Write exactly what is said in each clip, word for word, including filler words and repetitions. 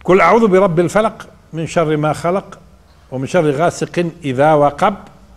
قل أعوذ برب الفلق من شر ما خلق ومن شر غاسق إذا وقب.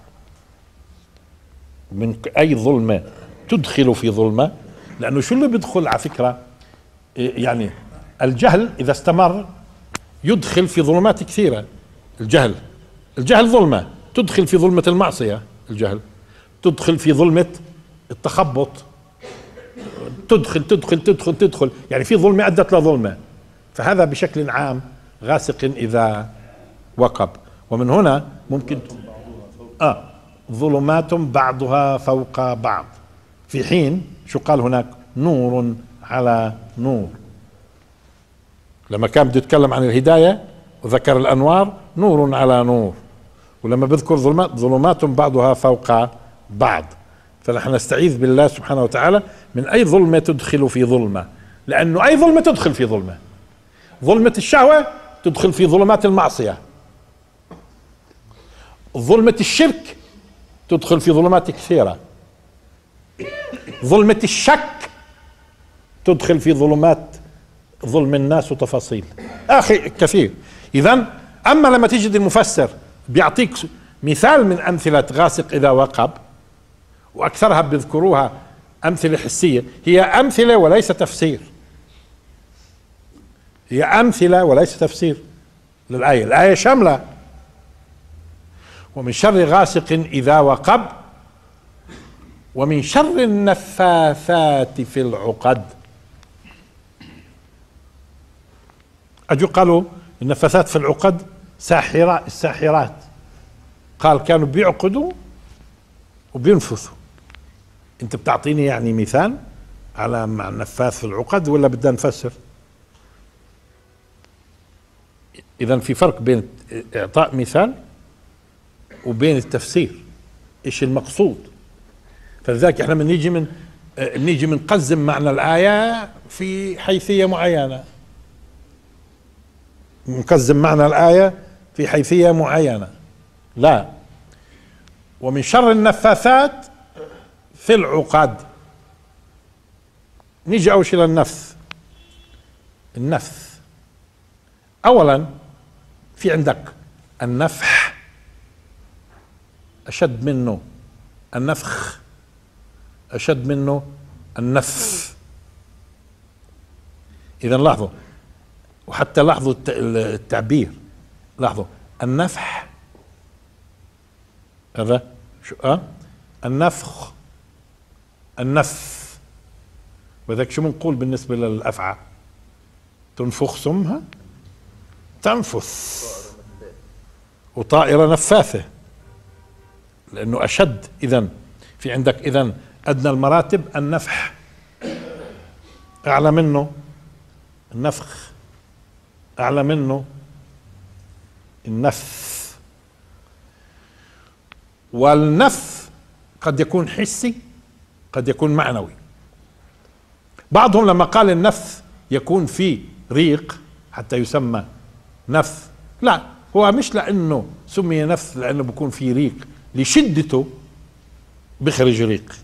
من أي ظلمة تدخل في ظلمة، لأنه شو اللي بيدخل على فكرة، يعني الجهل إذا استمر يدخل في ظلمات كثيرة. الجهل الجهل ظلمة تدخل في ظلمة المعصية، الجهل تدخل في ظلمة التخبط، تدخل تدخل تدخل تدخل يعني في ظلمة أدت لظلمة. فهذا بشكل عام غاسق إذا وقب. ومن هنا ممكن آه ظلمات بعضها فوق بعض، في حين شو قال هناك؟ نور على نور. لما كان بده يتكلم عن الهداية وذكر الأنوار نور على نور، ولما بذكر ظلمات ظلمات بعضها فوق بعض. فنحن نستعيذ بالله سبحانه وتعالى من أي ظلمة تدخل في ظلمة، لأنه أي ظلمة تدخل في ظلمة. ظلمة الشهوة تدخل في ظلمات المعصية، ظلمة الشرك تدخل في ظلمات كثيرة، ظلمة الشك تدخل في ظلمات ظلم الناس وتفاصيل أخي كثير. إذن أما لما تجد المفسر بيعطيك مثال من أمثلة غاسق إذا وقب، وأكثرها بيذكروها أمثلة حسية، هي أمثلة وليس تفسير، هي أمثلة وليس تفسير للآية. الآية شاملة. ومن شر غاسق إذا وقب ومن شر النفاثات في العقد. أجوا قالوا النفاثات في العقد ساحرات، الساحرات قال كانوا بيعقدوا وبينفثوا. انت بتعطيني يعني مثال على مع النفاث في العقد ولا بدنا نفسر؟ اذا في فرق بين اعطاء مثال وبين التفسير، ايش المقصود. فلذلك احنا من نيجي من نيجي منقزم معنى الآية في حيثية معينة، نقزم معنى الآية في حيثية معينة. لا، ومن شر النفاثات في العقد. نيجي أول شيء للنفث. النفث أولا في عندك النفح أشد منه، النفخ أشد منه النفث. إذا لاحظوا، وحتى لاحظوا التعبير، لاحظوا النفح هذا شو أه؟ النفخ، النفث. وذاك شو بنقول بالنسبة للأفعى؟ تنفخ سمها تنفث، وطائرة نفاثة، لأنه أشد. إذن في عندك إذن أدنى المراتب النفح، أعلى منه النفخ، أعلى منه النفث. والنفث قد يكون حسي قد يكون معنوي. بعضهم لما قال النفث يكون فيه ريق حتى يسمى نفث، لا، هو مش لأنه سمي نفث لأنه بيكون فيه ريق، لشدته بخرج ريق،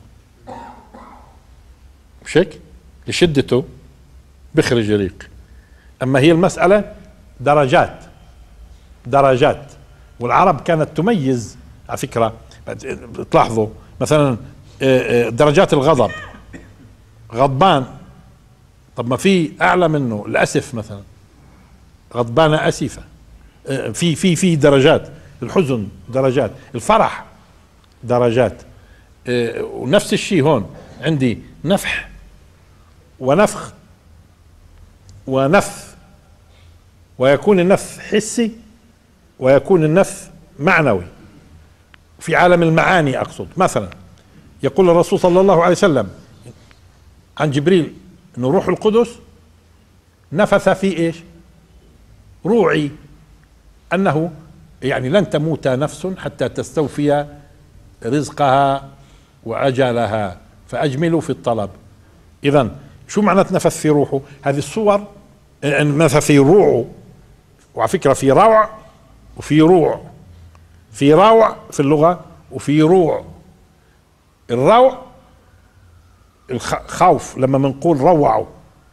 مش هيك؟ لشدته بخرج ريق. أما هي المسألة درجات درجات. والعرب كانت تميز على فكرة، تلاحظوا مثلا درجات الغضب، غضبان، طب ما في أعلى منه الأسف مثلا، غضبانة أسفة، في في في درجات. الحزن درجات، الفرح درجات. ونفس الشيء هون عندي نفح ونفخ ونفث، ويكون النفث حسي ويكون النفث معنوي في عالم المعاني. أقصد مثلا يقول الرسول صلى الله عليه وسلم عن جبريل أن روح القدس نفث في إيش؟ روعي، أنه يعني لن تموت نفس حتى تستوفي رزقها وأجلها فأجملوا في الطلب. إذن شو معنى نفث في روحه؟ هذه الصور نفث في روعه. وعلى فكرة في روع وفي روع، في روع في اللغة وفي روع. الروع الخوف لما بنقول روعوا،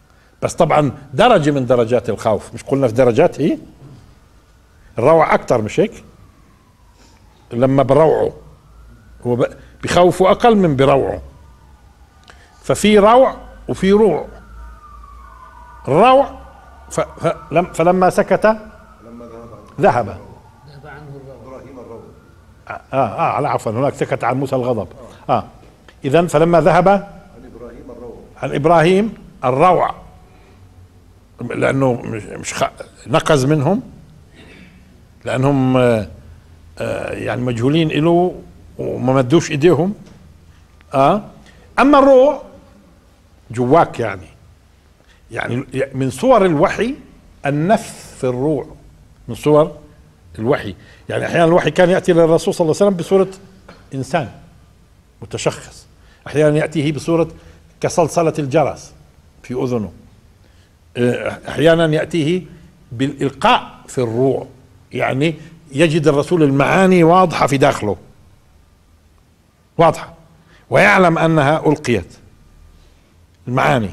بس طبعا درجة من درجات الخوف، مش قلنا في درجات هي؟ الروع أكثر مش هيك؟ لما بروعوا هو بخوفوا أقل من بروعوا، ففي روع وفي روع. الروع فلم فلما سكت ذهب ذهب عنه الروع. ابراهيم الروع. اه اه على عفوا، هناك سكت عن موسى الغضب. اه اذا فلما ذهب عن ابراهيم الروع، عن ابراهيم الروع، لانه مش, مش خ... نقز منهم، لانهم آه آه يعني مجهولين له وما مدوش ايديهم. اه اما الروع جواك، يعني يعني من صور الوحي النفث في الروع، من صور الوحي. يعني احيانا الوحي كان ياتي للرسول صلى الله عليه وسلم بصوره انسان متشخص، احيانا ياتيه بصوره كصلصله الجرس في اذنه، احيانا ياتيه بالالقاء في الروع، يعني يجد الرسول المعاني واضحه في داخله، واضحه، ويعلم انها القيت المعاني.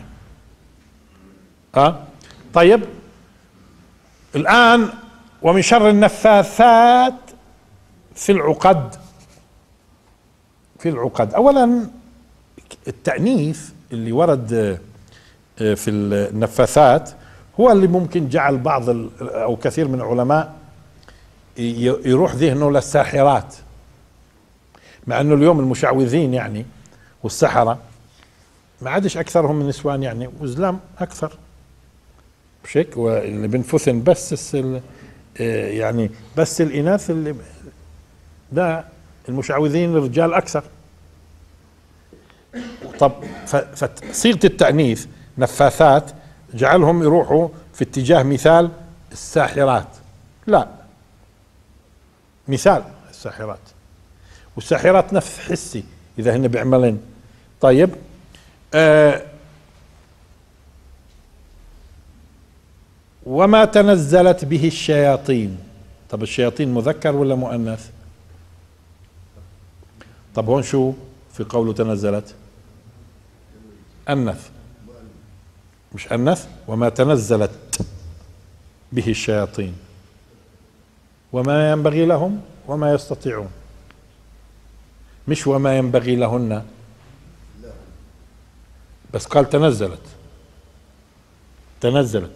اه طيب الان ومن شر النفاثات في العقد. في العقد اولا التأنيث اللي ورد في النفاثات هو اللي ممكن جعل بعض او كثير من العلماء يروح ذهنه للساحرات، مع انه اليوم المشعوذين يعني والسحرة ما عادش اكثرهم من نسوان يعني، وزلام اكثر مش هيك؟ واللي بنفثن بس يعني بس الاناث، اللي ده المشعوذين الرجال اكثر. طب فصيغه التأنيث نفاثات جعلهم يروحوا في اتجاه مثال الساحرات، لا، مثال الساحرات، والساحرات نفس حسي اذا هن بيعملن. طيب آه وما تنزلت به الشياطين. طب الشياطين مذكر ولا مؤنث؟ طب هون شو في قوله تنزلت؟ أنث مش أنث؟ وما تنزلت به الشياطين وما ينبغي لهم وما يستطيعون، مش وما ينبغي لهن، بس قال تنزلت. تنزلت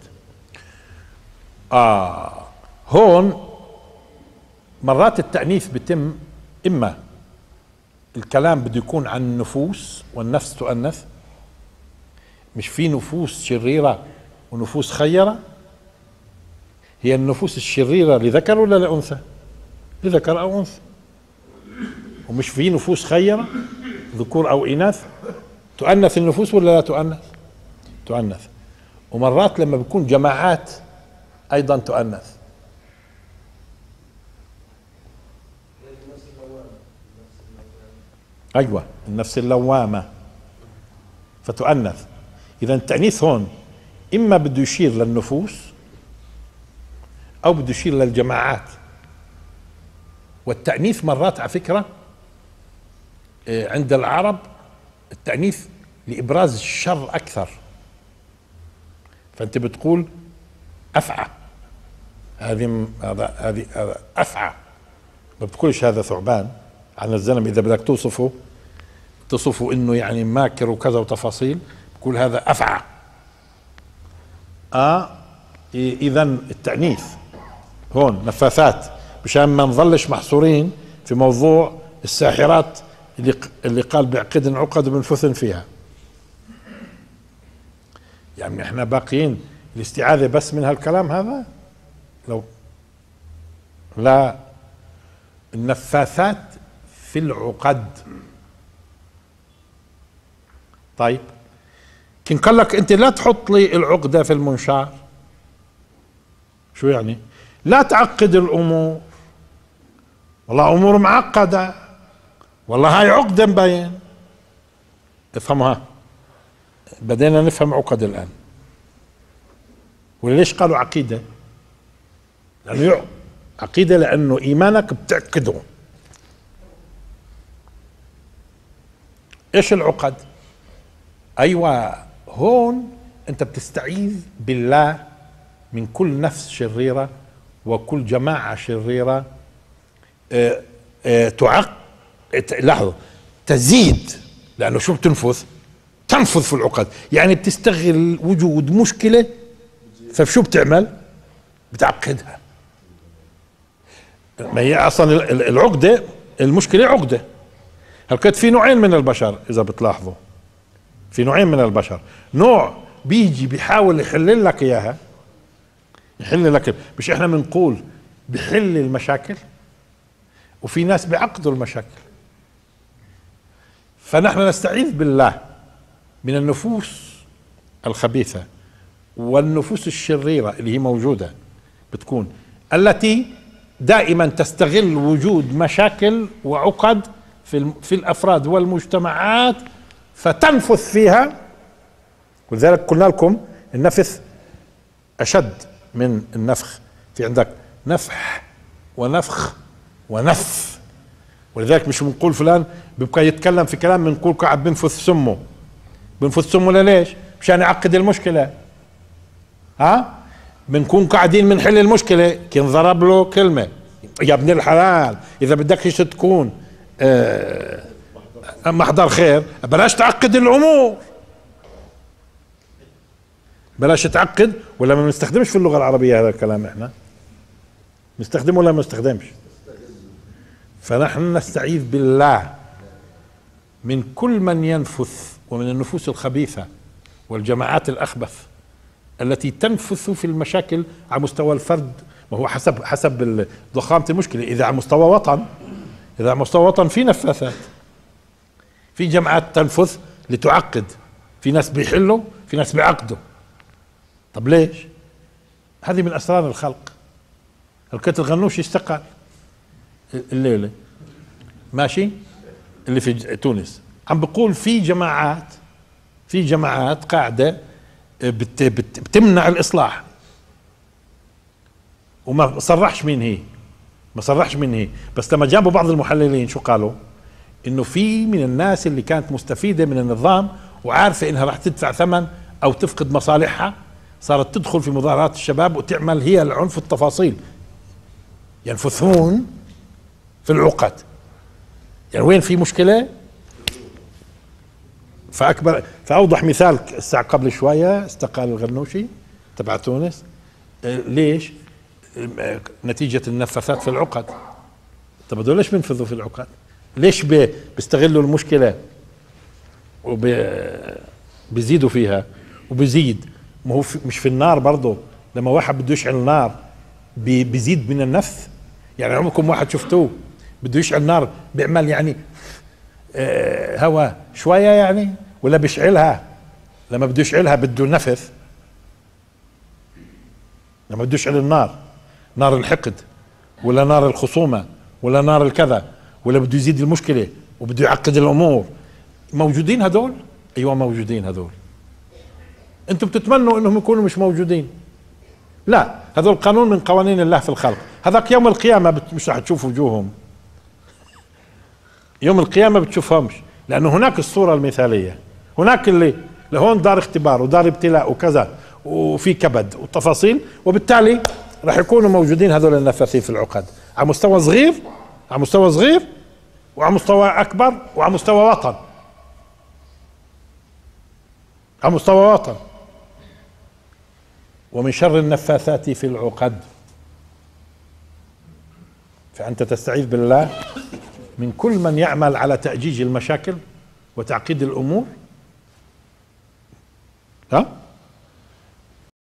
آه هون مرات التأنيث بتم إما الكلام بده يكون عن النفوس والنفس تؤنث، مش في نفوس شريرة ونفوس خيرة؟ هي النفوس الشريرة لذكر ولا لأنثى؟ لذكر أو أنثى. ومش في نفوس خيرة ذكور أو إناث؟ تؤنث النفوس ولا لا تؤنث؟ تؤنث. ومرات لما بيكون جماعات أيضا تؤنث. أيوة النفس اللوامة فتؤنث. إذا التأنيث هون إما بده يشير للنفوس أو بده يشير للجماعات. والتأنيث مرات على فكرة عند العرب التأنيث لإبراز الشر أكثر، فأنت بتقول أفعى، هذه هذا هذه هذا أفعى، ما بتقولش هذا ثعبان عن الزلمة. إذا بدك توصفه تصفه إنه يعني ماكر وكذا وتفاصيل، بقول هذا أفعى. آه إذا التأنيث هون نفاثات، مشان ما نظلش محصورين في موضوع الساحرات اللي اللي قال بعقد عقد بنفثن فيها. يعني احنا باقيين الاستعاذة بس من هالكلام هذا؟ لو لا، النفاثات في العقد. طيب كن قال لك انت لا تحط لي العقدة في المنشار، شو يعني؟ لا تعقد الامور، والله امور معقدة، والله هاي عقدة مبين. افهمها، بدينا نفهم عقد الان. وليش قالوا عقيدة؟ لانه عقيدة لانه ايمانك بتعقده. ايش العقد؟ ايوه هون انت بتستعيذ بالله من كل نفس شريرة وكل جماعة شريرة اه اه تعق لاحظوا تزيد، لانه شو بتنفذ؟ تنفذ في العقد، يعني بتستغل وجود مشكلة فشو بتعمل؟ بتعقدها. ما هي اصلا العقدة المشكلة عقدة. هلقيت في نوعين من البشر اذا بتلاحظوا، في نوعين من البشر، نوع بيجي بيحاول يحل لك اياها، يحل لك، مش احنا بنقول بحل المشاكل، وفي ناس بيعقدوا المشاكل. فنحن نستعيذ بالله من النفوس الخبيثة والنفوس الشريرة اللي هي موجودة بتكون، التي دائما تستغل وجود مشاكل وعقد في في الافراد والمجتمعات فتنفث فيها. ولذلك قلنا لكم النفث اشد من النفخ، في عندك نفح ونفخ ونف. ولذلك مش بنقول فلان بيبقى يتكلم في كلام بنقول قاعد بنفث سمه، بنفث سمه ليش؟ مشان يعقد المشكله. ها بنكون قاعدين بنحل المشكله كنضرب له كلمه يا ابن الحلال، اذا بدكش تكون آه محضر خير بلاش تعقد الامور، بلاش تعقد. ولا ما بنستخدمش في اللغه العربيه هذا الكلام، احنا نستخدمه ولا ما نستخدمش؟ فنحن نستعيذ بالله من كل من ينفث ومن النفوس الخبيثه والجماعات الاخبث التي تنفث في المشاكل على مستوى الفرد. ما هو حسب حسب ضخامه المشكله، اذا على مستوى وطن، اذا على مستوى وطن في نفاثات، في جماعات تنفث لتعقد، في ناس بيحلوا، في ناس بيعقدوا. طب ليش؟ هذه من اسرار الخلق. الكت الغنوشي استقال الليله ماشي، اللي في تونس عم بقول في جماعات، في جماعات قاعده بت بت بتمنع الاصلاح، وما صرحش مين هي، ما صرحش مين هي، بس لما جابوا بعض المحللين شو قالوا؟ انه في من الناس اللي كانت مستفيده من النظام وعارفه انها راح تدفع ثمن او تفقد مصالحها، صارت تدخل في مظاهرات الشباب وتعمل هي العنف التفاصيل، ينفثون في العقد. يعني وين في مشكله؟ فاكبر فاوضح مثال الساعه قبل شويه استقال الغنوشي تبع تونس. ليش؟ نتيجه النفاثات في العقد. طب هذول ليش بينفذوا في العقد؟ ليش بيستغلوا المشكله وبيزيدوا فيها وبيزيد؟ ما هو مش في النار برضه، لما واحد بده يشعل نار بيزيد من النفث. يعني عمركم واحد شفتوه بده يشعل نار بيعمل يعني آه هواء شويه يعني، ولا بيشعلها؟ لما بده يشعلها بده نفث. لما بده يشعل النار، نار الحقد ولا نار الخصومه ولا نار الكذا، ولا بده يزيد المشكله وبده يعقد الامور، موجودين هذول؟ ايوه موجودين هذول. انتم بتتمنوا انهم يكونوا مش موجودين؟ لا، هذول قانون من قوانين الله في الخلق. هذاك يوم القيامه مش رح تشوف وجوههم، يوم القيامه بتشوفهمش، لانه هناك الصوره المثاليه، هناك اللي لهون دار اختبار ودار ابتلاء وكذا وفي كبد وتفاصيل، وبالتالي راح يكونوا موجودين هذول النفاثين في العقد على مستوى صغير، على مستوى صغير وعلى مستوى اكبر وعلى مستوى وطن، على مستوى وطن. ومن شر النفاثات في العقد. فأنت تستعيذ بالله من كل من يعمل على تأجيج المشاكل وتعقيد الأمور. ها